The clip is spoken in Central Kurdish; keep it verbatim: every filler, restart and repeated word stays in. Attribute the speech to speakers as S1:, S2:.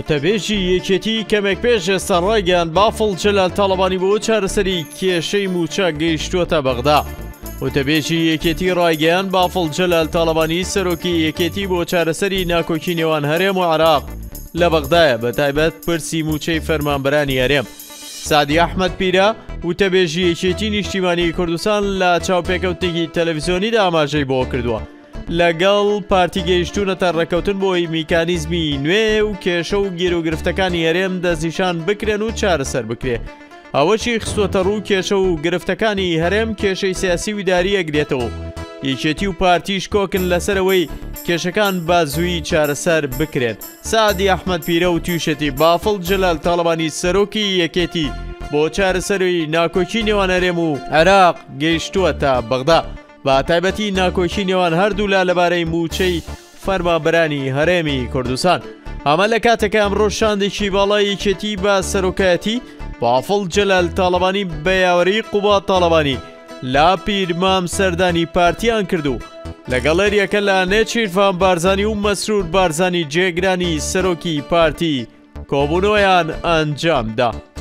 S1: وتەبێژی یەکێتی کەمێک پێش ئێستا ڕایگەیاند بافڵ جەلال تاڵەبانی بۆ چارەسەری کێشەی موچە گەیشتووەتە بەغدا. وتەبێژی یەکێتی ڕایگەیاند بافڵ جەلال تاڵەبانی سەرۆکی یەکێتی بۆ چارەسەری ناکۆکی نێوان هەرێم و عێراق لە بەغدایە، بەتایبەت پرسی موچەی فەرمانبەرانی هەرێم. سادی ئەحمەد پیرە وتەبێژی یەکێتی نیشتیمانی کوردستان لە چاوپێکەوتێکی تەلەڤیزیۆنیدا ئاماژەی بۆ کردووە لەگەڵ پارتی گەیشتوونەتە ڕێکەوتن بۆی میکانیزمی نوێ و کێشە و گیرۆگرفتەکانی هەرێم دەستنیشان بکرێن و چارەسەر بکرێ. ئەوەشی خستووەتە ڕوو کێشە و گرفتەکانی هەرێم کێشەی سیاسی و داری ئەگرێتەوە. یەکێتی و پارتیش کۆکن لەسەرەوەی کێشەکان بازووی چارەسەر بکرێن. سادی ئەحمەد پیرە و تووشەتی بافڵ جەلال تاڵەبانی سەرۆکی یەکێتی بۆ چارەسەری ناکۆکی نێوان هەرێم و عێراق گەیشتووەتە بەغدا، بە تایبەتی ناکۆکی نێوان هەردوولا لەبارەی موچەی فەرمانبەرانی هەرێمی کوردستان. ئەمە لە کاتێکە ئەمڕۆ شاندێکی باڵای یەکێتی بە سەرۆکایەتی بافڵ جەلال تاڵەبانی بە یاوەری قوبات تاڵەبانی لا پیرمام سەردانی پارتیان کردو لەگەڵێریەکە لە نێچیرفان بارزانی و مەسرور بارزانی جێگرانی سەرۆکی پارتی کۆبوونەوەیان ئەنجامدا.